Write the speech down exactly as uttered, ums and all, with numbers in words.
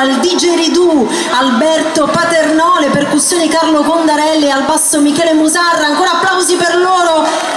al D J Ridù Alberto Paternò, le percussioni Carlo Condarelli, al basso Michele Musarra. Ancora applausi per loro.